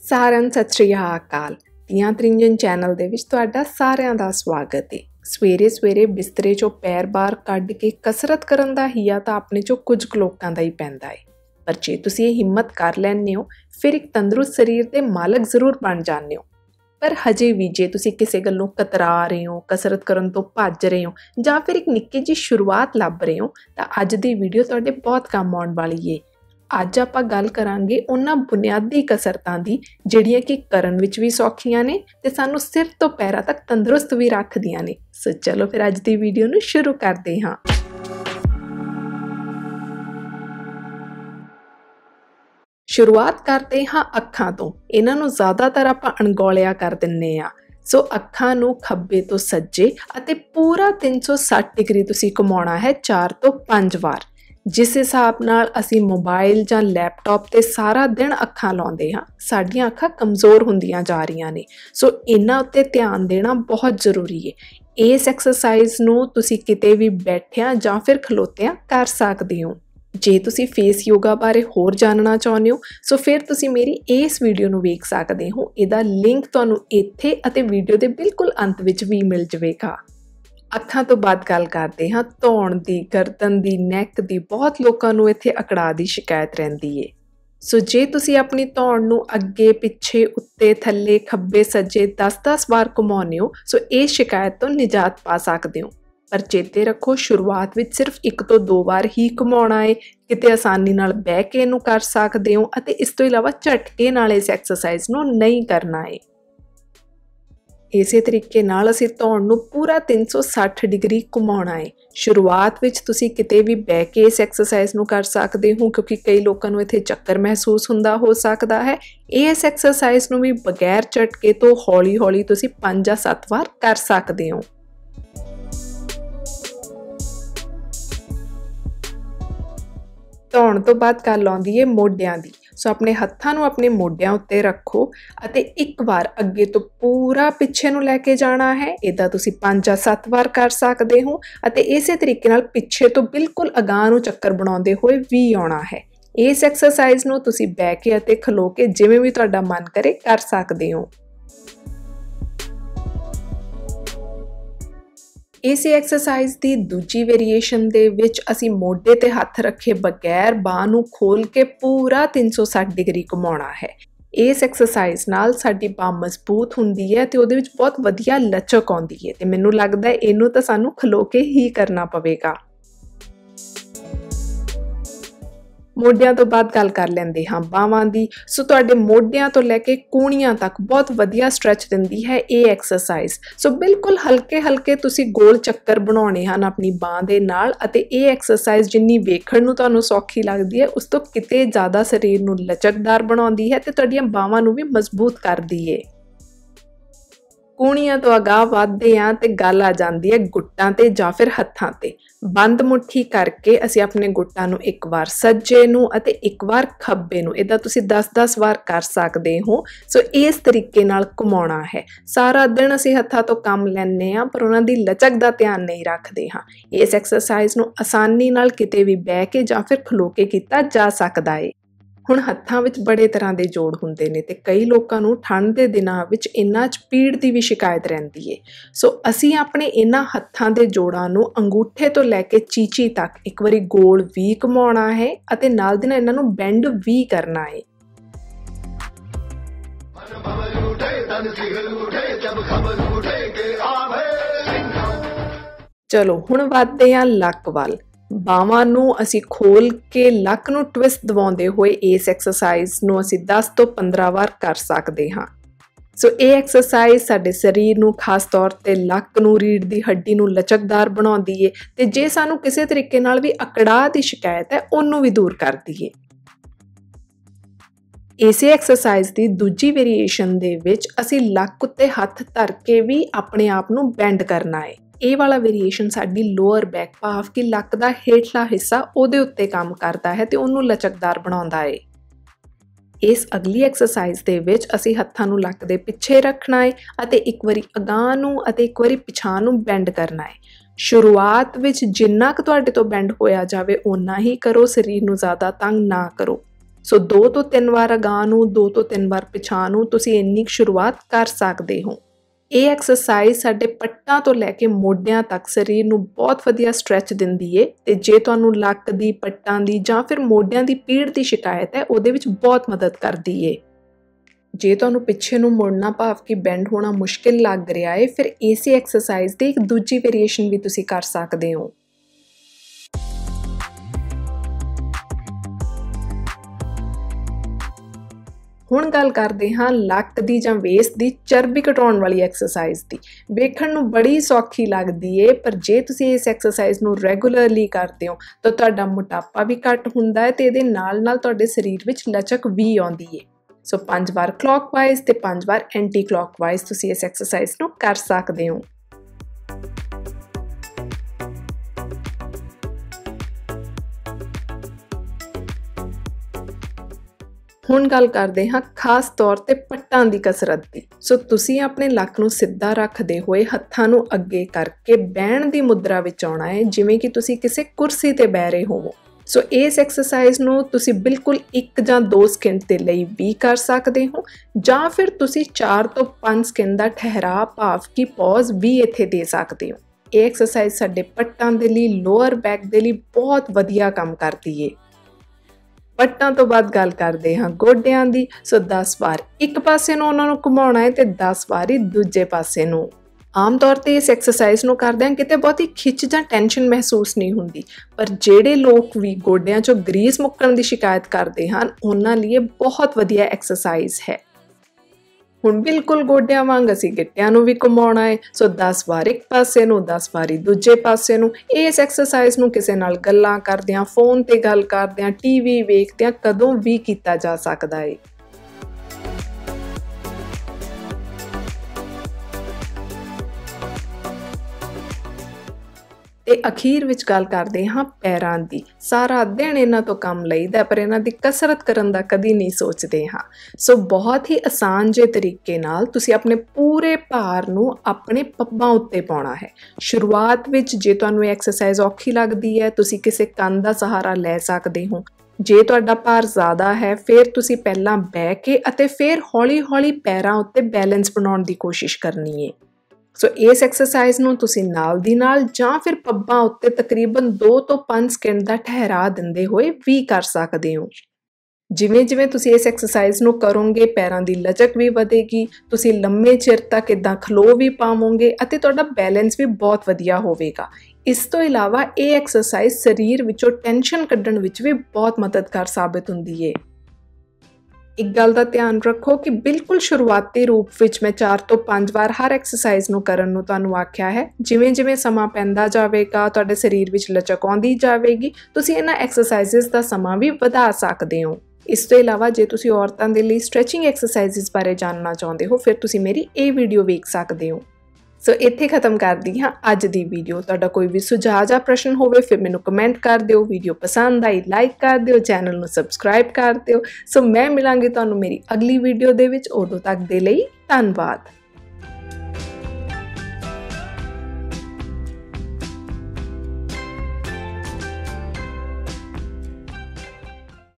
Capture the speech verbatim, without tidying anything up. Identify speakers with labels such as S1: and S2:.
S1: ਸਾਰਿਆਂ ਨੂੰ ਸਤਿ ਸ਼੍ਰੀ ਅਕਾਲ। ਧੀਆਂ ਤ੍ਰਿੰਜਣ ਚੈਨਲ ਦੇ ਵਿੱਚ ਤੁਹਾਡਾ ਸਾਰਿਆਂ ਦਾ ਸਵਾਗਤ ਹੈ। ਸਵੇਰੇ ਸਵੇਰੇ ਬਿਸਤਰੇ ਚੋਂ ਪੈਰ ਬਾਹਰ ਕੱਢ ਕੇ ਕਸਰਤ ਕਰਨ ਦਾ ਹਿੱਆ ਤਾਂ ਆਪਣੇ ਚੋਂ ਕੁਝ ਕੁ ਲੋਕਾਂ ਦਾ ਹੀ ਪੈਂਦਾ ਹੈ, ਪਰ ਜੇ ਤੁਸੀਂ ਇਹ ਹਿੰਮਤ ਕਰ ਲੈਂਦੇ ਹੋ ਫਿਰ ਇੱਕ ਤੰਦਰੁਸਤ ਸਰੀਰ ਦੇ ਮਾਲਕ ਜ਼ਰੂਰ ਬਣ ਜਾਂਦੇ ਹੋ। ਪਰ ਹਜੇ ਵੀ ਜੇ ਤੁਸੀਂ ਕਿਸੇ ਗੱਲੋਂ ਕਤਰਾ ਰਹੇ ਹੋ, ਕਸਰਤ ਕਰਨ ਤੋਂ ਭੱਜ ਰਹੇ ਹੋ ਜਾਂ ਫਿਰ ਇੱਕ ਨਿੱਕੀ ਜਿਹੀ ਸ਼ੁਰੂਆਤ ਲੱਭ ਰਹੇ ਹੋ ਤਾਂ ਅੱਜ ਦੀ ਵੀਡੀਓ ਤੁਹਾਡੇ ਬਹੁਤ ਕੰਮ ਆਉਣ ਵਾਲੀ ਹੈ। ਅੱਜ ਆਪਾਂ ਗੱਲ ਕਰਾਂਗੇ ਉਹਨਾਂ ਬੁਨਿਆਦੀ ਕਸਰਤਾਂ ਦੀ ਜਿਹੜੀਆਂ ਕਿ ਕਰਨ ਵਿੱਚ ਵੀ ਸੌਖੀਆਂ ਨੇ ਤੇ ਸਾਨੂੰ ਸਿਰ ਤੋਂ ਪੈਰਾਂ ਤੱਕ ਤੰਦਰੁਸਤ ਵੀ ਰੱਖਦੀਆਂ ਨੇ। ਸੋ ਚਲੋ ਫਿਰ ਅੱਜ ਦੀ ਵੀਡੀਓ ਨੂੰ ਸ਼ੁਰੂ ਕਰਦੇ ਹਾਂ। ਸ਼ੁਰੂਆਤ ਕਰਦੇ ਹਾਂ ਅੱਖਾਂ ਤੋਂ। ਇਹਨਾਂ ਨੂੰ ਜ਼ਿਆਦਾਤਰ ਆਪਾਂ ਅਣਗੌਲਿਆ ਕਰ ਦਿੰਨੇ ਆ। ਸੋ ਅੱਖਾਂ ਨੂੰ ਖੱਬੇ ਤੋਂ ਸੱਜੇ ਅਤੇ ਪੂਰਾ ਤਿੰਨ ਸੌ ਸੱਠ ਡਿਗਰੀ ਤੁਸੀਂ ਘੁਮਾਉਣਾ ਹੈ ਚਾਰ ਤੋਂ ਪੰਜ ਵਾਰ। ਜਿਸ ਹਿਸਾਬ ਨਾਲ ਅਸੀਂ ਮੋਬਾਈਲ ਜਾਂ ਲੈਪਟਾਪ ਤੇ ਸਾਰਾ ਦਿਨ ਅੱਖਾਂ ਲਾਉਂਦੇ ਹਾਂ, ਸਾਡੀਆਂ ਅੱਖਾਂ ਕਮਜ਼ੋਰ ਹੁੰਦੀਆਂ ਜਾ ਰਹੀਆਂ ਨੇ। ਸੋ ਇਹਨਾਂ ਉੱਤੇ ਧਿਆਨ ਦੇਣਾ ਬਹੁਤ ਜ਼ਰੂਰੀ ਹੈ। ਇਸ ਐਕਸਰਸਾਈਜ਼ ਨੂੰ ਤੁਸੀਂ ਕਿਤੇ ਵੀ ਬੈਠਿਆਂ ਜਾਂ ਫਿਰ ਖਲੋਤਿਆਂ ਕਰ ਸਕਦੇ ਹੋ। ਜੇ ਤੁਸੀਂ ਫੇਸ ਯੋਗਾ ਬਾਰੇ ਹੋਰ ਜਾਣਨਾ ਚਾਹੁੰਦੇ ਹੋ ਸੋ ਫਿਰ ਤੁਸੀਂ ਮੇਰੀ ਇਸ ਵੀਡੀਓ ਨੂੰ ਵੇਖ ਸਕਦੇ ਹੋ। ਇਹਦਾ ਲਿੰਕ ਤੁਹਾਨੂੰ ਇੱਥੇ ਅਤੇ ਵੀਡੀਓ ਦੇ ਬਿਲਕੁਲ ਅੰਤ ਵਿੱਚ ਵੀ ਮਿਲ ਜਾਵੇਗਾ। ਅੱਖਾਂ ਤੋਂ ਬਾਅਦ ਗੱਲ ਕਰਦੇ ਹਾਂ ਧੌਣ ਦੀ, ਗਰਦਨ ਦੀ, ਨੈਕ ਦੀ। ਬਹੁਤ ਲੋਕਾਂ ਨੂੰ ਇੱਥੇ ਅਕੜਾਅ ਦੀ ਸ਼ਿਕਾਇਤ ਰਹਿੰਦੀ ਹੈ। ਸੋ ਜੇ ਤੁਸੀਂ ਆਪਣੀ ਧੌਣ ਨੂੰ ਅੱਗੇ ਪਿੱਛੇ, ਉੱਤੇ ਥੱਲੇ, ਖੱਬੇ ਸੱਜੇ ਦਸ ਦਸ ਵਾਰ ਘੁਮਾਉਂਦੇ ਹੋ ਸੋ ਇਸ ਸ਼ਿਕਾਇਤ ਤੋਂ ਨਿਜਾਤ ਪਾ ਸਕਦੇ ਹੋ। ਪਰ ਚੇਤੇ ਰੱਖੋ, ਸ਼ੁਰੂਆਤ ਵਿੱਚ ਸਿਰਫ ਇੱਕ ਤੋਂ ਦੋ ਵਾਰ ਹੀ ਘੁਮਾਉਣਾ ਹੈ। ਕਿਤੇ ਆਸਾਨੀ ਨਾਲ ਬਹਿ ਕੇ ਇਹਨੂੰ ਕਰ ਸਕਦੇ ਹੋ ਅਤੇ ਇਸ ਤੋਂ ਇਲਾਵਾ ਝਟਕੇ ਨਾਲ ਇਸ ਐਕਸਰਸਾਈਜ਼ ਨੂੰ ਨਹੀਂ ਕਰਨਾ ਹੈ। ਇਸੇ ਤਰੀਕੇ ਨਾਲ ਅਸੀਂ ਧੌਣ ਨੂੰ ਪੂਰਾ ਤਿੰਨ ਸੌ ਸੱਠ ਡਿਗਰੀ ਘੁਮਾਉਣਾ ਹੈ। ਸ਼ੁਰੂਆਤ ਵਿੱਚ ਤੁਸੀਂ ਕਿਤੇ ਵੀ ਬਹਿ ਕੇ ਇਸ ਐਕਸਰਸਾਈਜ਼ ਨੂੰ ਕਰ ਸਕਦੇ ਹੋ, ਕਿਉਂਕਿ ਕਈ ਲੋਕਾਂ ਨੂੰ ਇੱਥੇ ਚੱਕਰ ਮਹਿਸੂਸ ਹੁੰਦਾ ਹੋ ਸਕਦਾ ਹੈ। ਇਸ ਐਕਸਰਸਾਈਜ਼ ਨੂੰ ਵੀ ਬਗੈਰ ਝਟਕੇ ਤੋਂ ਹੌਲੀ ਹੌਲੀ ਤੁਸੀਂ ਪੰਜ ਜਾਂ ਸੱਤ ਵਾਰ ਕਰ ਸਕਦੇ ਹੋ। ਧੌਣ ਤੋਂ ਬਾਅਦ ਗੱਲ ਆਉਂਦੀ ਹੈ ਮੋਢਿਆਂ ਦੀ। ਸੋ ਆਪਣੇ ਹੱਥਾਂ ਨੂੰ ਆਪਣੇ ਮੋਢਿਆਂ ਉੱਤੇ ਰੱਖੋ ਅਤੇ ਇੱਕ ਵਾਰ ਅੱਗੇ ਤੋਂ ਪੂਰਾ ਪਿੱਛੇ ਨੂੰ ਲੈ ਕੇ ਜਾਣਾ ਹੈ। ਇਹਦਾ ਤੁਸੀਂ ਪੰਜ ਜਾਂ ਸੱਤ ਵਾਰ ਕਰ ਸਕਦੇ ਹੋ ਅਤੇ ਇਸੇ ਤਰੀਕੇ ਨਾਲ ਪਿੱਛੇ ਤੋਂ ਬਿਲਕੁਲ ਅਗਾਂਹ ਨੂੰ ਚੱਕਰ ਬਣਾਉਂਦੇ ਹੋਏ ਵੀ ਆਉਣਾ ਹੈ। ਇਸ ਐਕਸਰਸਾਈਜ਼ ਨੂੰ ਤੁਸੀਂ ਬਹਿ ਕੇ ਅਤੇ ਖਲੋ ਕੇ ਜਿਵੇਂ ਵੀ ਤੁਹਾਡਾ ਮਨ ਕਰੇ ਕਰ ਸਕਦੇ ਹੋ। ਇਸੇ ਐਕਸਰਸਾਈਜ਼ ਦੀ ਦੂਜੀ ਵੇਰੀਏਸ਼ਨ ਦੇ ਵਿੱਚ ਅਸੀਂ ਮੋਢੇ ਤੇ ਹੱਥ ਰੱਖੇ ਬਗੈਰ ਬਾਂਹ ਨੂੰ ਖੋਲ ਕੇ ਪੂਰਾ ਤਿੰਨ ਸੌ ਸੱਠ ਡਿਗਰੀ ਘੁਮਾਉਣਾ ਹੈ। ਇਸ ਐਕਸਰਸਾਈਜ਼ ਨਾਲ ਸਾਡੀ ਬਾਂਹ ਮਜ਼ਬੂਤ ਹੁੰਦੀ ਹੈ ਤੇ ਉਹਦੇ ਵਿੱਚ ਬਹੁਤ ਵਧੀਆ ਲਚਕ ਆਉਂਦੀ ਹੈ ਤੇ ਮੈਨੂੰ ਲੱਗਦਾ ਹੈ ਇਹਨੂੰ ਤਾਂ ਸਾਨੂੰ ਖਲੋ ਕੇ ਹੀ ਕਰਨਾ ਪਵੇਗਾ। ਮੋਢਿਆਂ ਤੋਂ ਬਾਅਦ ਗੱਲ ਕਰ ਲੈਂਦੇ ਹਾਂ ਬਾਹਾਂ ਦੀ। ਸੋ ਤੁਹਾਡੇ ਮੋਢਿਆਂ ਤੋਂ ਲੈ ਕੇ ਕੂਹਣੀਆਂ ਤੱਕ ਬਹੁਤ ਵਧੀਆ ਸਟਰੈਚ ਦਿੰਦੀ ਹੈ ਇਹ ਐਕਸਰਸਾਈਜ਼। ਸੋ ਬਿਲਕੁਲ ਹਲਕੇ ਹਲਕੇ ਤੁਸੀਂ ਗੋਲ ਚੱਕਰ ਬਣਾਉਣੇ ਹਨ ਆਪਣੀ ਬਾਂਹ ਦੇ ਨਾਲ ਅਤੇ ਇਹ ਐਕਸਰਸਾਈਜ਼ ਜਿੰਨੀ ਵੇਖਣ ਨੂੰ ਤੁਹਾਨੂੰ ਸੌਖੀ ਲੱਗਦੀ ਹੈ ਉਸ ਤੋਂ ਕਿਤੇ ਜ਼ਿਆਦਾ ਸਰੀਰ ਨੂੰ ਲਚਕਦਾਰ ਬਣਾਉਂਦੀ ਹੈ ਤੇ ਤੁਹਾਡੀਆਂ ਬਾਹਾਂ ਨੂੰ ਵੀ ਮਜ਼ਬੂਤ ਕਰਦੀ ਹੈ। ਕੂਹਣੀਆਂ ਤੋਂ ਅਗਾਂਹ ਵੱਧਦੇ ਹਾਂ ਤੇ ਗੱਲ ਆ ਜਾਂਦੀ ਹੈ ਗੁੱਟਾਂ ਤੇ ਜਾਂ ਫਿਰ ਹੱਥਾਂ ਤੇ। ਬੰਦ ਮੁੱਠੀ ਕਰਕੇ ਅਸੀਂ ਆਪਣੇ ਗੁੱਟਾਂ ਨੂੰ ਇੱਕ ਵਾਰ ਸੱਜੇ ਨੂੰ ਅਤੇ ਇੱਕ ਵਾਰ ਖੱਬੇ ਨੂੰ, ਇਹਦਾ ਤੁਸੀਂ ਦਸ ਦਸ ਵਾਰ ਕਰ ਸਕਦੇ ਹੋ। ਸੋ ਇਸ ਤਰੀਕੇ ਨਾਲ ਘੁਮਾਉਣਾ ਹੈ। ਸਾਰਾ ਦਿਨ ਅਸੀਂ ਹੱਥਾਂ ਤੋਂ ਕੰਮ ਲੈਂਦੇ ਹਾਂ ਪਰ ਉਹਨਾਂ ਦੀ ਲਚਕ ਦਾ ਧਿਆਨ ਨਹੀਂ ਰੱਖਦੇ ਹਾਂ। ਇਸ ਐਕਸਰਸਾਈਜ਼ ਨੂੰ ਆਸਾਨੀ ਨਾਲ ਕਿਤੇ ਵੀ ਬਹਿ ਕੇ ਜਾਂ ਫਿਰ ਖਲੋ ਕੇ ਕੀਤਾ ਜਾ ਸਕਦਾ ਹੈ। ਹੁਣ ਹੱਥਾਂ ਵਿੱਚ ਬੜੇ ਤਰ੍ਹਾਂ ਦੇ ਜੋੜ ਹੁੰਦੇ ਨੇ ਤੇ ਕਈ ਲੋਕਾਂ ਨੂੰ ਠੰਡ ਦੇ ਦਿਨਾਂ ਵਿੱਚ ਇਹਨਾਂ 'ਚ ਪੀੜ ਦੀ ਵੀ ਸ਼ਿਕਾਇਤ ਰਹਿੰਦੀ ਹੈ। ਸੋ ਅਸੀਂ ਆਪਣੇ ਇਹਨਾਂ ਹੱਥਾਂ ਦੇ ਜੋੜਾਂ ਨੂੰ ਅੰਗੂਠੇ ਤੋਂ ਲੈ ਕੇ ਚੀਚੀ ਤੱਕ ਇੱਕ ਵਾਰੀ ਗੋਲ ਵੀ ਘੁਮਾਉਣਾ ਹੈ ਅਤੇ ਨਾਲ ਦੀ ਨਾਲ ਇਹਨਾਂ ਨੂੰ ਬੈਂਡ ਵੀ ਕਰਨਾ ਹੈ। ਚਲੋ ਹੁਣ ਵੱਧਦੇ ਹਾਂ ਲੱਕ ਵੱਲ। ਬਾਹਾਂ ਨੂੰ ਅਸੀਂ ਖੋਲ ਕੇ ਲੱਕ ਨੂੰ ਟਵਿਸਟ ਦਵਾਉਂਦੇ ਹੋਏ ਇਸ ਐਕਸਰਸਾਈਜ਼ ਨੂੰ ਅਸੀਂ ਦਸ ਤੋਂ ਪੰਦਰਾਂ ਵਾਰ ਕਰ ਸਕਦੇ ਹਾਂ। ਸੋ ਇਹ ਐਕਸਰਸਾਈਜ਼ ਸਾਡੇ ਸਰੀਰ ਨੂੰ, ਖਾਸ ਤੌਰ ਤੇ ਲੱਕ ਨੂੰ, ਰੀੜ੍ਹ ਦੀ ਹੱਡੀ ਨੂੰ ਲਚਕਦਾਰ ਬਣਾਉਂਦੀ ਹੈ ਤੇ ਜੇ ਸਾਨੂੰ ਕਿਸੇ ਤਰੀਕੇ ਨਾਲ ਵੀ ਅਕੜਾਅ ਦੀ ਸ਼ਿਕਾਇਤ ਹੈ ਉਹਨੂੰ ਵੀ ਦੂਰ ਕਰਦੀ ਹੈ। ਇਸੇ ਐਕਸਰਸਾਈਜ਼ ਦੀ ਦੂਜੀ ਵੇਰੀਏਸ਼ਨ ਦੇ ਵਿੱਚ ਅਸੀਂ ਲੱਕ ਉੱਤੇ ਹੱਥ ਧਰ ਕੇ ਵੀ ਆਪਣੇ ਆਪ ਨੂੰ ਬੈਂਡ ਕਰਨਾ ਹੈ। ਇਹ ਵਾਲਾ ਵੇਰੀਏਸ਼ਨ ਸਾਡੀ ਲੋਅਰ ਬੈਕ, ਭਾਵ ਕਿ ਲੱਕ ਦਾ ਹੇਠਲਾ ਹਿੱਸਾ, ਉਹਦੇ ਉੱਤੇ ਕੰਮ ਕਰਦਾ ਹੈ ਤੇ ਉਹਨੂੰ ਲਚਕਦਾਰ ਬਣਾਉਂਦਾ ਹੈ। ਇਸ ਅਗਲੀ ਐਕਸਰਸਾਈਜ਼ ਦੇ ਵਿੱਚ ਅਸੀਂ ਹੱਥਾਂ ਨੂੰ ਲੱਕ ਦੇ ਪਿੱਛੇ ਰੱਖਣਾ ਹੈ ਅਤੇ ਇੱਕ ਵਾਰੀ ਅਗਾਂਹ ਨੂੰ ਅਤੇ ਇੱਕ ਵਾਰੀ ਪਿਛਾਂਹ ਨੂੰ ਬੈਂਡ ਕਰਨਾ ਹੈ। ਸ਼ੁਰੂਆਤ ਵਿੱਚ ਜਿੰਨਾ ਕੁ ਤੁਹਾਡੇ ਤੋਂ ਬੈਂਡ ਹੋਇਆ ਜਾਵੇ ਓਨਾ ਹੀ ਕਰੋ, ਸਰੀਰ ਨੂੰ ਜ਼ਿਆਦਾ ਤੰਗ ਨਾ ਕਰੋ। ਸੋ ਦੋ ਤੋਂ ਤਿੰਨ ਵਾਰ ਅਗਾਂਹ ਨੂੰ, ਦੋ ਤੋਂ ਤਿੰਨ ਵਾਰ ਪਿਛਾਂਹ ਨੂੰ ਤੁਸੀਂ ਇੰਨੀ ਸ਼ੁਰੂਆਤ ਕਰ ਸਕਦੇ ਹੋ। ਇਹ ਐਕਸਰਸਾਈਜ਼ ਸਾਡੇ ਪੱਟਾਂ ਤੋਂ ਲੈ ਕੇ ਮੋਢਿਆਂ ਤੱਕ ਸਰੀਰ ਨੂੰ ਬਹੁਤ ਵਧੀਆ ਸਟ੍ਰੈਚ ਦਿੰਦੀ ਏ ਤੇ ਜੇ ਤੁਹਾਨੂੰ ਲੱਕ ਦੀ, ਪੱਟਾਂ ਦੀ ਜਾਂ ਫਿਰ ਮੋਢਿਆਂ ਦੀ ਪੀੜ ਦੀ ਸ਼ਿਕਾਇਤ ਹੈ ਉਹਦੇ ਵਿੱਚ ਬਹੁਤ ਮਦਦ ਕਰਦੀ ਏ। ਜੇ ਤੁਹਾਨੂੰ ਪਿੱਛੇ ਨੂੰ ਮੁੜਨਾ ਭਾਵ ਕਿ ਬੈਂਡ ਹੋਣਾ ਮੁਸ਼ਕਿਲ ਲੱਗ ਰਿਹਾ ਏ, ਫਿਰ ਇਸੇ ਐਕਸਰਸਾਈਜ਼ ਦੀ ਇੱਕ ਦੂਜੀ ਵੇਰੀਏਸ਼ਨ ਵੀ ਤੁਸੀਂ ਕਰ ਸਕਦੇ ਹੋ। ਹੁਣ ਗੱਲ ਕਰਦੇ ਹਾਂ ਲੱਕ ਦੀ ਜਾਂ ਵੇਸਟ ਦੀ ਚਰਬੀ ਘਟਾਉਣ ਵਾਲੀ ਐਕਸਰਸਾਈਜ਼ ਦੀ। ਵੇਖਣ ਨੂੰ ਬੜੀ ਸੌਖੀ ਲੱਗਦੀ ਏ, ਪਰ ਜੇ ਤੁਸੀਂ ਇਸ ਐਕਸਰਸਾਈਜ਼ ਨੂੰ ਰੈਗੂਲਰਲੀ ਕਰਦੇ ਹੋ ਤਾਂ ਤੁਹਾਡਾ ਮੋਟਾਪਾ ਵੀ ਘੱਟ ਹੁੰਦਾ ਹੈ ਤੇ ਇਹਦੇ ਨਾਲ ਨਾਲ ਤੁਹਾਡੇ ਸਰੀਰ ਵਿੱਚ ਲਚਕ ਵੀ ਆਉਂਦੀ ਏ। ਸੋ ਪੰਜ ਵਾਰ ਕਲੌਕਵਾਈਜ਼ ਤੇ ਪੰਜ ਵਾਰ ਐਂਟੀ ਕਲੌਕਵਾਈਜ਼ ਤੁਸੀਂ ਇਸ ਐਕਸਰਸਾਈਜ਼ ਨੂੰ ਕਰ ਸਕਦੇ ਹੋ। ਹੁਣ ਗੱਲ ਕਰਦੇ ਹਾਂ ਖਾਸ ਤੌਰ ਤੇ ਪੱਟਾਂ ਦੀ ਕਸਰਤ ਦੀ। ਸੋ ਤੁਸੀਂ ਆਪਣੇ ਲੱਕ ਨੂੰ ਸਿੱਧਾ ਰੱਖਦੇ ਹੋਏ ਹੱਥਾਂ ਨੂੰ ਅੱਗੇ ਕਰਕੇ ਬਹਿਣ ਦੀ ਮੁਦਰਾ ਵਿੱਚ ਆਉਣਾ ਹੈ, ਜਿਵੇਂ ਕਿ ਤੁਸੀਂ ਕਿਸੇ ਕੁਰਸੀ ਤੇ ਬਹਿ ਰਹੇ ਹੋਵੋ। ਸੋ ਇਸ ਐਕਸਰਸਾਈਜ਼ ਨੂੰ ਤੁਸੀਂ ਬਿਲਕੁਲ ਇੱਕ ਜਾਂ ਦੋ ਸਕਿੰਟ ਦੇ ਲਈ ਵੀ ਕਰ ਸਕਦੇ ਹੋ ਜਾਂ ਫਿਰ ਤੁਸੀਂ ਚਾਰ ਤੋਂ ਪੰਜ ਸਕਿੰਟ ਦਾ ਠਹਿਰਾਅ ਭਾਵ ਕਿ ਪੌਜ਼ ਵੀ ਇੱਥੇ ਦੇ ਸਕਦੇ ਹੋ। ਇਹ ਐਕਸਰਸਾਈਜ਼ ਸਾਡੇ ਪੱਟਾਂ ਦੇ ਲਈ, ਲੋਅਰ ਬੈਕ ਦੇ ਲਈ ਬਹੁਤ ਵਧੀਆ ਕੰਮ ਕਰਦੀ ਏ। ਪੱਟਾਂ ਤੋਂ ਬਾਅਦ ਗੱਲ ਕਰਦੇ ਹਾਂ ਗੋਡਿਆਂ ਦੀ। ਸੋ ਦਸ ਵਾਰ ਇੱਕ ਪਾਸੇ ਨੂੰ ਉਹਨਾਂ ਨੂੰ ਘੁਮਾਉਣਾ ਹੈ ਤੇ ਦਸ ਵਾਰ ਹੀ ਦੂਜੇ ਪਾਸੇ ਨੂੰ। ਆਮ ਤੌਰ ਤੇ ਇਸ ਐਕਸਰਸਾਈਜ਼ ਨੂੰ ਕਰਦਿਆਂ ਕਿਤੇ ਬਹੁਤੀ ਖਿੱਚ ਜਾਂ ਟੈਨਸ਼ਨ ਮਹਿਸੂਸ ਨਹੀਂ ਹੁੰਦੀ, ਪਰ ਜਿਹੜੇ ਲੋਕ ਵੀ ਗੋਡਿਆਂ 'ਚੋਂ ਗਰੀਸ ਮੁੱਕਣ ਦੀ ਸ਼ਿਕਾਇਤ ਕਰਦੇ ਹਨ ਉਹਨਾਂ ਲਈ ਇਹ ਬਹੁਤ ਵਧੀਆ ਐਕਸਰਸਾਈਜ਼ ਹੈ। ਹੁਣ ਬਿਲਕੁਲ ਗੋਡਿਆਂ ਵਾਂਗ ਅਸੀਂ ਗਿੱਟਿਆਂ ਨੂੰ ਵੀ ਘੁਮਾਉਣਾ ਹੈ। ਸੋ ਦਸ ਵਾਰ ਇੱਕ ਪਾਸੇ ਨੂੰ, ਦਸ ਵਾਰੀ ਦੂਜੇ ਪਾਸੇ ਨੂੰ। ਇਸ ਐਕਸਰਸਾਈਜ਼ ਨੂੰ ਕਿਸੇ ਨਾਲ ਗੱਲਾਂ ਕਰਦਿਆਂ, ਫੋਨ ਤੇ ਗੱਲ ਕਰਦਿਆਂ, ਟੀਵੀ ਵੇਖਦਿਆਂ ਕਦੋਂ ਵੀ ਕੀਤਾ ਜਾ ਸਕਦਾ ਹੈ। ਤੇ ਅਖੀਰ ਵਿੱਚ ਗੱਲ ਕਰਦੇ ਹਾਂ ਪੈਰਾਂ ਦੀ। ਸਾਰਾ ਦਿਨ ਇਹਨਾਂ ਤੋਂ ਕੰਮ ਲਈਦਾ ਪਰ ਇਹਨਾਂ ਦੀ ਕਸਰਤ ਕਰਨ ਦਾ ਕਦੀ ਨਹੀਂ ਸੋਚਦੇ ਹਾਂ। ਸੋ ਬਹੁਤ ਹੀ ਆਸਾਨ ਜਿਹੇ ਤਰੀਕੇ ਨਾਲ ਤੁਸੀਂ ਆਪਣੇ ਪੂਰੇ ਭਾਰ ਨੂੰ ਆਪਣੇ ਪੱਬਾਂ ਉੱਤੇ ਪਾਉਣਾ ਹੈ। ਸ਼ੁਰੂਆਤ ਵਿੱਚ ਜੇ ਤੁਹਾਨੂੰ ਇਹ ਐਕਸਰਸਾਈਜ਼ ਔਖੀ ਲੱਗਦੀ ਹੈ ਤੁਸੀਂ ਕਿਸੇ ਕੰਧ ਦਾ ਸਹਾਰਾ ਲੈ ਸਕਦੇ ਹੋ। ਜੇ ਤੁਹਾਡਾ ਭਾਰ ਜ਼ਿਆਦਾ ਹੈ ਫਿਰ ਤੁਸੀਂ ਪਹਿਲਾਂ ਬਹਿ ਕੇ ਅਤੇ ਫਿਰ ਹੌਲੀ-ਹੌਲੀ ਪੈਰਾਂ ਉੱਤੇ ਬੈਲੈਂਸ ਬਣਾਉਣ ਦੀ ਕੋਸ਼ਿਸ਼ ਕਰਨੀ ਹੈ। ਸੋ ਇਸ ਐਕਸਰਸਾਈਜ਼ ਨੂੰ ਤੁਸੀਂ ਨਾਲ ਦੀ ਨਾਲ ਜਾਂ ਫਿਰ ਪੱਬਾਂ ਉੱਤੇ ਤਕਰੀਬਨ ਦੋ ਤੋਂ ਪੰਜ ਸਕਿੰਟ ਦਾ ਠਹਿਰਾਅ ਦਿੰਦੇ ਹੋਏ ਵੀ ਕਰ ਸਕਦੇ ਹੋ। ਜਿਵੇਂ ਜਿਵੇਂ ਤੁਸੀਂ ਇਸ ਐਕਸਰਸਾਈਜ਼ ਨੂੰ ਕਰੋਗੇ ਪੈਰਾਂ ਦੀ ਲਚਕ ਵੀ ਵਧੇਗੀ, ਤੁਸੀਂ ਲੰਮੇ ਚਿਰ ਤੱਕ ਇੱਦਾਂ ਖਲੋ ਵੀ ਪਾਵੋਗੇ ਅਤੇ ਤੁਹਾਡਾ ਬੈਲੈਂਸ ਵੀ ਬਹੁਤ ਵਧੀਆ ਹੋਵੇਗਾ। ਇਸ ਤੋਂ ਇਲਾਵਾ ਇਹ ਐਕਸਰਸਾਈਜ਼ ਸਰੀਰ ਵਿੱਚੋਂ ਟੈਨਸ਼ਨ ਕੱਢਣ ਵਿੱਚ ਵੀ ਬਹੁਤ ਮਦਦਗਾਰ ਸਾਬਿਤ ਹੁੰਦੀ ਹੈ। ਇੱਕ ਗੱਲ ਦਾ ਧਿਆਨ ਰੱਖੋ ਕਿ ਬਿਲਕੁਲ ਸ਼ੁਰੂਆਤੀ ਰੂਪ ਵਿੱਚ ਮੈਂ ਚਾਰ ਤੋਂ ਪੰਜ ਵਾਰ ਹਰ ਐਕਸਰਸਾਈਜ਼ ਨੂੰ ਕਰਨ ਨੂੰ ਤੁਹਾਨੂੰ ਆਖਿਆ ਹੈ। ਜਿਵੇਂ ਜਿਵੇਂ ਸਮਾਂ ਪੈਂਦਾ ਜਾਵੇਗਾ ਤੁਹਾਡੇ ਸਰੀਰ ਵਿੱਚ ਲਚਕ ਆਉਂਦੀ ਜਾਵੇਗੀ, ਤੁਸੀਂ ਇਹਨਾਂ ਐਕਸਰਸਾਈਜ਼ਸ ਦਾ ਸਮਾਂ ਵੀ ਵਧਾ ਸਕਦੇ ਹੋ। ਇਸ ਤੋਂ ਇਲਾਵਾ ਜੇ ਤੁਸੀਂ ਔਰਤਾਂ ਦੇ ਲਈ ਸਟ੍ਰੈਚਿੰਗ ਐਕਸਰਸਾਈਜ਼ਸ ਬਾਰੇ ਜਾਣਨਾ ਚਾਹੁੰਦੇ ਹੋ ਫਿਰ ਤੁਸੀਂ ਮੇਰੀ ਇਹ ਵੀਡੀਓ ਵੇਖ ਸਕਦੇ ਹੋ। ਸੋ ਇੱਥੇ ਖਤਮ ਕਰਦੀ ਹਾਂ ਅੱਜ ਦੀ ਵੀਡੀਓ। ਤੁਹਾਡਾ ਕੋਈ ਵੀ ਸੁਝਾਅ ਜਾਂ ਪ੍ਰਸ਼ਨ ਹੋਵੇ ਫਿਰ ਮੈਨੂੰ ਕਮੈਂਟ ਕਰ ਦਿਓ। ਵੀਡੀਓ ਪਸੰਦ ਆਈ ਲਾਈਕ ਕਰ ਦਿਓ, ਚੈਨਲ ਨੂੰ ਸਬਸਕ੍ਰਾਈਬ ਕਰ ਦਿਓ। ਸੋ ਮੈਂ ਮਿਲਾਂਗੀ ਤੁਹਾਨੂੰ ਮੇਰੀ ਅਗਲੀ ਵੀਡੀਓ ਦੇ ਵਿੱਚ। ਉਦੋਂ ਤੱਕ ਦੇ ਲਈ ਧੰਨਵਾਦ।